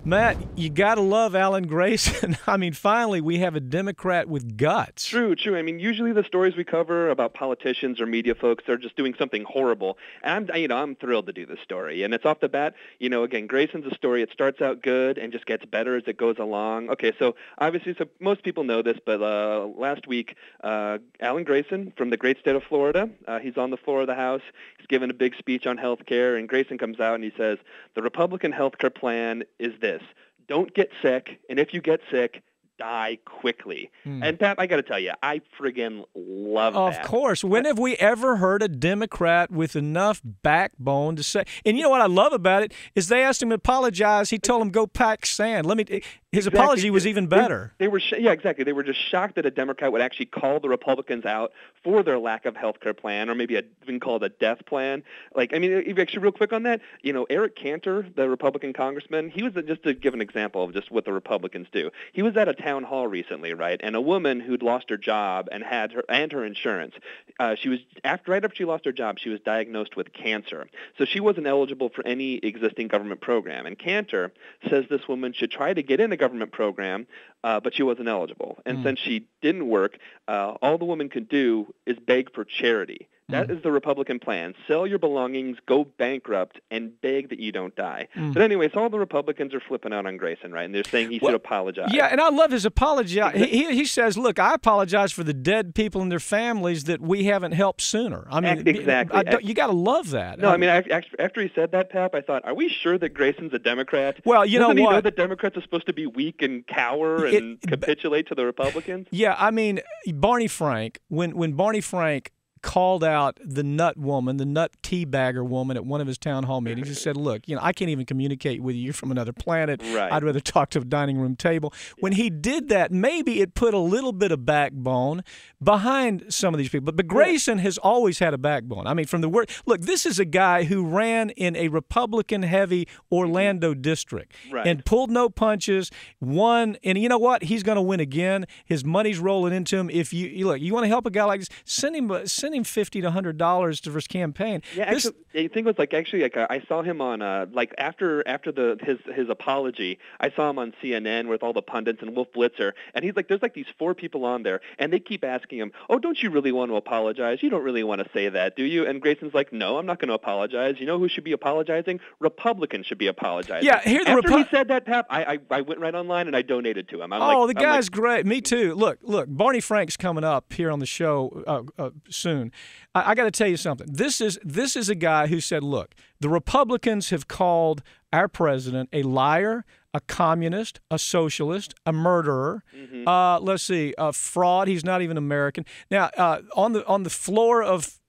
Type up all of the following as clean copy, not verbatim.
Matt, you got to love Alan Grayson. I mean, finally, we have a Democrat with guts. True. I mean, usually the stories we cover about politicians or media folks, they're just doing something horrible. And I'm thrilled to do this story. And it's off the bat, again, Grayson's a story. It starts out good and just gets better as it goes along. Okay, so obviously, most people know this, but last week, Alan Grayson from the great state of Florida, he's on the floor of the House. He's given a big speech on health care, and Grayson comes out and he says, the Republican health care plan is this. Don't get sick, and if you get sick, die quickly. And, Pat, I got to tell you, I friggin' love that. Of course. When have we ever heard a Democrat with enough backbone to say? And you know what I love about it is they asked him to apologize. He told him, go pack sand. His apology was even better. They were exactly. They were just shocked that a Democrat would actually call the Republicans out for their lack of health care plan, or maybe even called a death plan. Actually, real quick on that, Eric Cantor, the Republican congressman, he was, just to give an example of just what the Republicans do, he was at a town hall recently, right? And a woman who'd lost her job and had her insurance, right after she lost her job, she was diagnosed with cancer. So she wasn't eligible for any existing government program. And Cantor says this woman should try to get in a government program, but she wasn't eligible. And since she didn't work, all the woman could do is beg for charity. That is the Republican plan. Sell your belongings, go bankrupt, and beg that you don't die. But anyways, all the Republicans are flipping out on Grayson, right? And they're saying he should apologize. Yeah, and I love his apology. He says, look, I apologize for the dead people and their families that we haven't helped sooner. I mean, exactly. You got to love that. No, after he said that, Pap, I thought, are we sure that Grayson's a Democrat? Well, Doesn't he what? know that Democrats are supposed to be weak and cower and capitulate to the Republicans? Yeah, I mean, Barney Frank, when Barney Frank called out the nut woman, the nut teabagger woman at one of his town hall meetings. He said, look, I can't even communicate with you. You're from another planet. Right. I'd rather talk to a dining room table. When he did that, maybe it put a little bit of backbone behind some of these people. But Grayson has always had a backbone. I mean, from the word, look, this is a guy who ran in a Republican-heavy Orlando district and pulled no punches, won, and you know what? He's going to win again. His money's rolling into him. If you want to help a guy like this, send him $50 to $100 for his campaign. Yeah, actually, I think it was I saw him on after his apology, I saw him on CNN with all the pundits and Wolf Blitzer, and he's like, there's these 4 people on there, and they keep asking him, oh, don't you really want to apologize? You don't really want to say that, do you? And Grayson's like, no, I'm not going to apologize. You know who should be apologizing? Republicans should be apologizing. Yeah, after he said that, Pap, I went right online and I donated to him. The guy's great. Me too. Look, Barney Frank's coming up here on the show soon. I got to tell you something. This is a guy who said, look, the Republicans have called our president a liar, a communist, a socialist, a murderer. A fraud. He's not even American. Now, on the floor of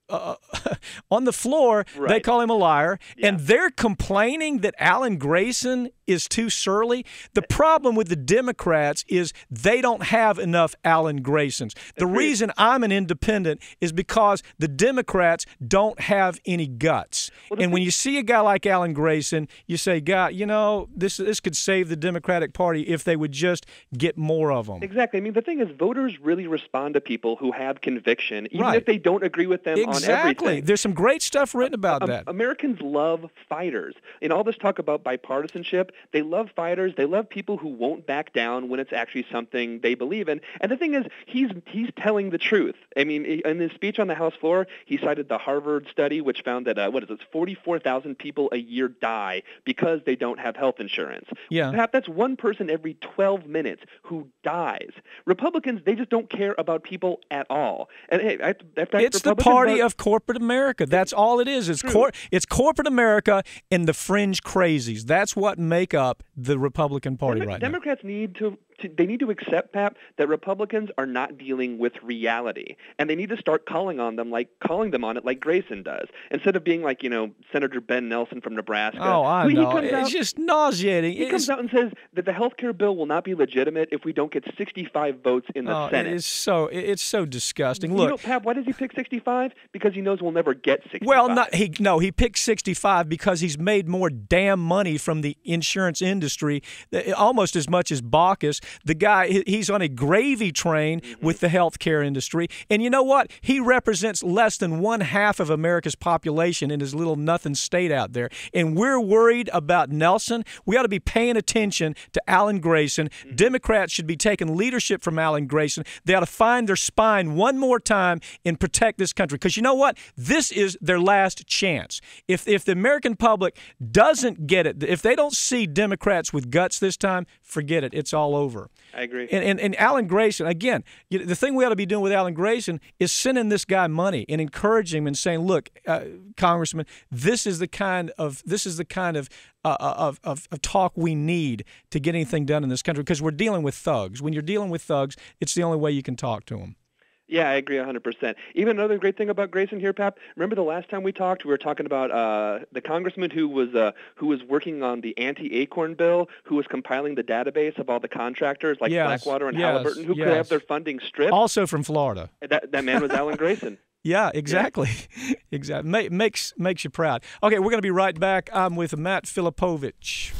they call him a liar, and they're complaining that Alan Grayson is too surly. The problem with the Democrats is they don't have enough Alan Graysons. The reason I'm an independent is because the Democrats don't have any guts. And when you see a guy like Alan Grayson, you say, God, this could save the Democratic Party if they would just get more of them. Exactly. I mean, the thing is, voters really respond to people who have conviction, even if they don't agree with them on everything. There's some great stuff written about that. Americans love fighters. In all this talk about bipartisanship, they love fighters. They love people who won't back down when it's actually something they believe in. And the thing is, he's telling the truth. I mean, in his speech on the House floor, he cited the Harvard study, which found that 44,000 people a year die because they don't have health insurance. Yeah, Perhaps that's one person every 12 minutes who dies. Republicans, they just don't care about people at all. And hey, it's the party of corporate America. That's all it is. It's corporate America and the fringe crazies. That's what make up the Republican Party right now. Democrats need to accept, Pap, that Republicans are not dealing with reality, and they need to start calling them on it like Grayson does, instead of being like Senator Ben Nelson from Nebraska. Oh, I know. It's just nauseating. He comes out and says that the health care bill will not be legitimate if we don't get 65 votes in the Senate. It's so disgusting. Look, Pap, why does he pick 65? Because he knows we'll never get 65. Well, he picked 65 because he's made more damn money from the insurance industry, almost as much as Baucus. The guy, he's on a gravy train with the healthcare industry. And you know what? He represents less than 1/2 of America's population in his little nothing state out there. And we're worried about Nelson. We ought to be paying attention to Alan Grayson. Democrats should be taking leadership from Alan Grayson. They ought to find their spine one more time and protect this country. Because you know what? This is their last chance. If the American public doesn't get it, if they don't see Democrats with guts this time, forget it. It's all over. I agree. And Alan Grayson, again, the thing we ought to be doing with Alan Grayson is sending this guy money and encouraging him and saying, look, Congressman, this is the kind of talk we need to get anything done in this country, because we're dealing with thugs. When you're dealing with thugs, it's the only way you can talk to them. Yeah, I agree 100%. Even another great thing about Grayson here, Pap, remember the last time we talked, we were talking about the congressman who was working on the anti-Acorn bill, who was compiling the database of all the contractors like Blackwater and Halliburton, who could have their funding stripped. Also from Florida. That man was Alan Grayson. Yeah, exactly. Yeah. Exactly. Makes you proud. Okay, we're going to be right back. I'm with Matt Filipowicz.